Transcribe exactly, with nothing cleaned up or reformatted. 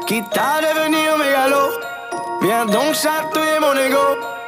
Quitte à devenir mégalo. Viens donc chatouiller mon ego.